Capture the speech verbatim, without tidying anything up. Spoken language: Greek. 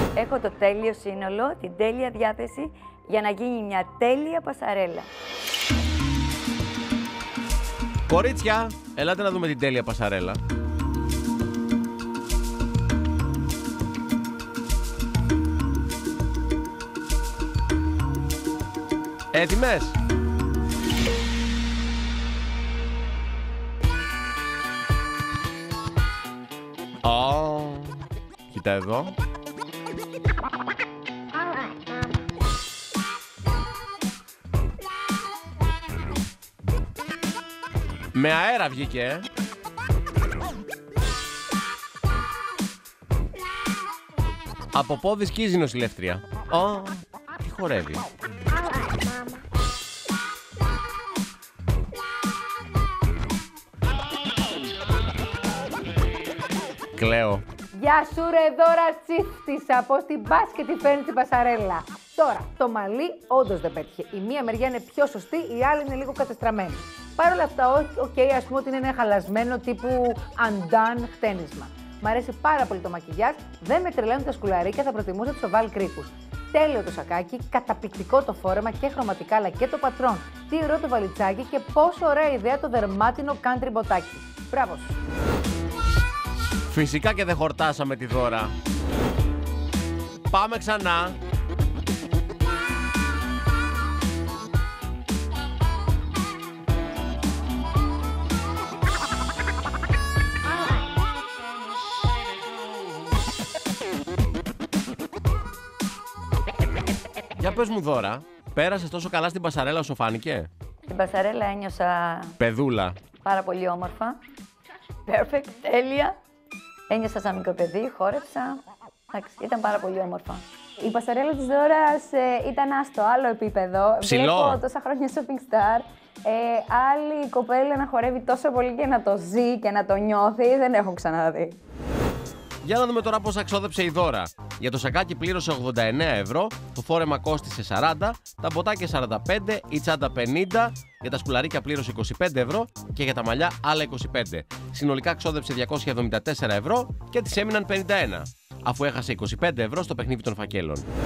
Έχω το τέλειο σύνολο, την τέλεια διάθεση για να γίνει μια τέλεια πασαρέλα. Κορίτσια, ελάτε να δούμε την τέλεια πασαρέλα. Έτοιμες? Ω, κοίτα εδώ. Με αέρα βγήκε, ε. Από πόδι σκίζει η νοσηλεύτρια. Ω, τι χορεύει. Κλαίω. Γεια σου ρε δώρα τσίφτησα, πώς την πας και τη φέρνει την πασαρέλα. Τώρα, το μαλλί όντως δεν πέτυχε. Η μία μεριά είναι πιο σωστή, η άλλη είναι λίγο κατεστραμμένη. Παρ' όλα αυτά, οκ, okay, ας πούμε ότι είναι ένα χαλασμένο τύπου undone χτένισμα. Μ' αρέσει πάρα πολύ το μακιγιάζ, δεν με τρελαίνουν τα σκουλαρίκια, θα προτιμούσα τους οβάλ κρίκους. Τέλειο το σακάκι, καταπληκτικό το φόρεμα και χρωματικά αλλά και το πατρόν. Τι ωραίο το βαλιτσάκι και πόσο ωραία ιδέα το δερμάτινο country μποτάκι. Μπράβο σου. Φυσικά και δεν χορτάσαμε τη δώρα. Πάμε ξανά. Για πες μου δώρα, πέρασες τόσο καλά στην πασαρέλα, σου φάνηκε? Στην πασαρέλα ένιωσα Παιδούλα. πάρα πολύ όμορφα. Perfect, τέλεια. Ένιωσα σαν μικρό παιδί, χόρεψα. Εντάξει, ήταν πάρα πολύ όμορφα. Η πασαρέλα της Δώρας ε, ήταν στο άλλο επίπεδο. Ψηλό. Βλέπω τόσα χρόνια shopping star. Ε, άλλη κοπέλα να χορεύει τόσο πολύ και να το ζει και να το νιώθει, δεν έχω ξαναδεί. Για να δούμε τώρα πόσα ξόδεψε η Δώρα. Για το σακάκι πλήρωσε ογδόντα εννέα ευρώ, το φόρεμα κόστισε σαράντα, τα μποτάκια σαράντα πέντε, η τσάντα πενήντα, για τα σκουλαρίκια πλήρωσε είκοσι πέντε ευρώ και για τα μαλλιά άλλα είκοσι πέντε. Συνολικά ξόδεψε διακόσια εβδομήντα τέσσερα ευρώ και της έμειναν πενήντα ένα, αφού έχασε είκοσι πέντε ευρώ στο παιχνίδι των φακέλων.